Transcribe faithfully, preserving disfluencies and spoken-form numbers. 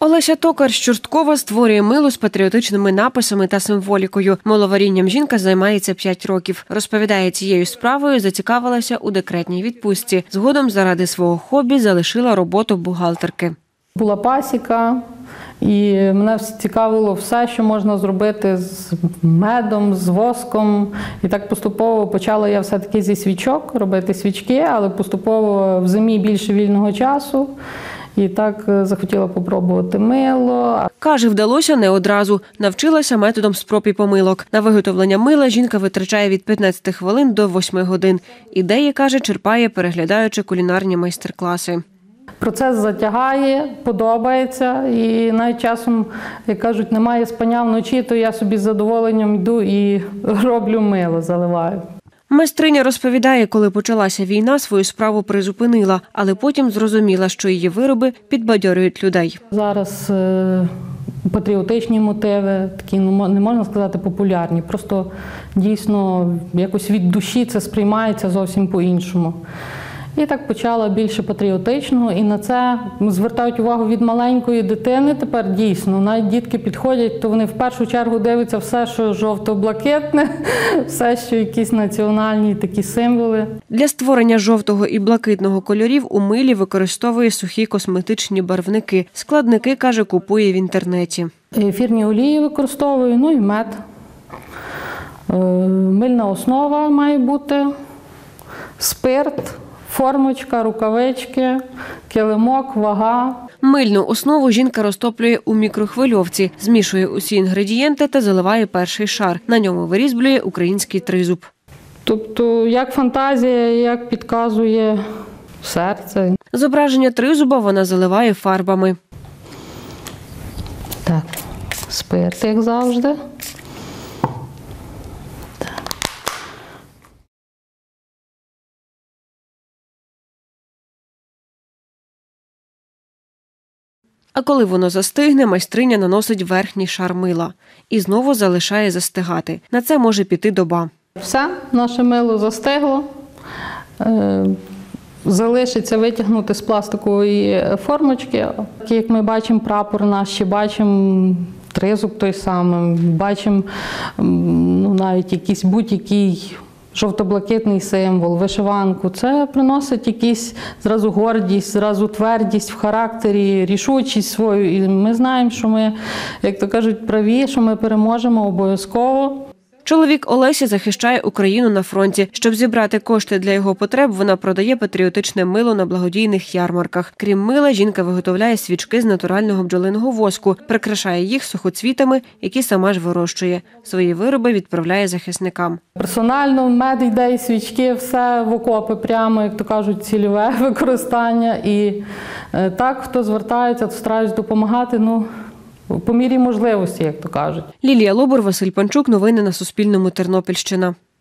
Олеся Токар з Чорткова створює мило з патріотичними написами та символікою. Миловарінням жінка займається п'ять років. Розповідає, цією справою зацікавилася у декретній відпустці. Згодом заради свого хобі залишила роботу бухгалтерки. Була пасіка, і мене цікавило все, що можна зробити з медом, з воском. І так поступово почала я все-таки зі свічок робити свічки, але поступово в зимі більше вільного часу. І так захотіла попробувати мило. Каже, вдалося не одразу. Навчилася методом спроб і помилок. На виготовлення мила жінка витрачає від п'ятнадцяти хвилин до восьми годин. Ідеї, каже, черпає, переглядаючи кулінарні майстер-класи. Процес затягає, подобається. І навіть часом, як кажуть, немає спання вночі, то я собі з задоволенням йду і роблю мило, заливаю. Майстриня розповідає, коли почалася війна, свою справу призупинила, але потім зрозуміла, що її вироби підбадьорюють людей. Зараз е, патріотичні мотиви, такі, ну, не можна сказати, популярні. Просто дійсно якось від душі це сприймається зовсім по-іншому. І так почала більше патріотичного, і на це звертають увагу від маленької дитини. Тепер дійсно, навіть дітки підходять, то вони в першу чергу дивляться все, що жовто-блакитне, все, що якісь національні такі символи. Для створення жовтого і блакитного кольорів у милі використовує сухі косметичні барвники. Складники, каже, купує в інтернеті. Ефірні олії використовую, ну і мед. Мильна основа має бути, спирт, формочка, рукавички, килимок, вага. Мильну основу жінка розтоплює у мікрохвильовці, змішує усі інгредієнти та заливає перший шар. На ньому вирізблює український тризуб. Тобто, як фантазія, як підказує серце. Зображення тризуба вона заливає фарбами. Так, спирт, як завжди. А коли воно застигне, майстриня наносить верхній шар мила. І знову залишає застигати. На це може піти доба. Все, наше мило застигло. Залишиться витягнути з пластикової формочки. Як ми бачимо прапор наш, бачимо тризуб той самий, бачимо ну, навіть якийсь будь-який жовто-блакитний символ, вишиванку. Це приносить якісь зразу гордість, зразу твердість в характері, рішучість свою. І ми знаємо, що ми, як то кажуть, праві, що ми переможемо обов'язково. Чоловік Олесі захищає Україну на фронті. Щоб зібрати кошти для його потреб, вона продає патріотичне мило на благодійних ярмарках. Крім мила, жінка виготовляє свічки з натурального бджолиного воску, прикрашає їх сухоцвітами, які сама ж вирощує. Свої вироби відправляє захисникам. Персонально мед йде і свічки, все в окопи прямо, як то кажуть, цільове використання. І так, хто звертається, то стараюсь допомагати, ну, по мірі можливості, як то кажуть. Лілія Лобур, Василь Панчук. Новини на Суспільному. Тернопільщина.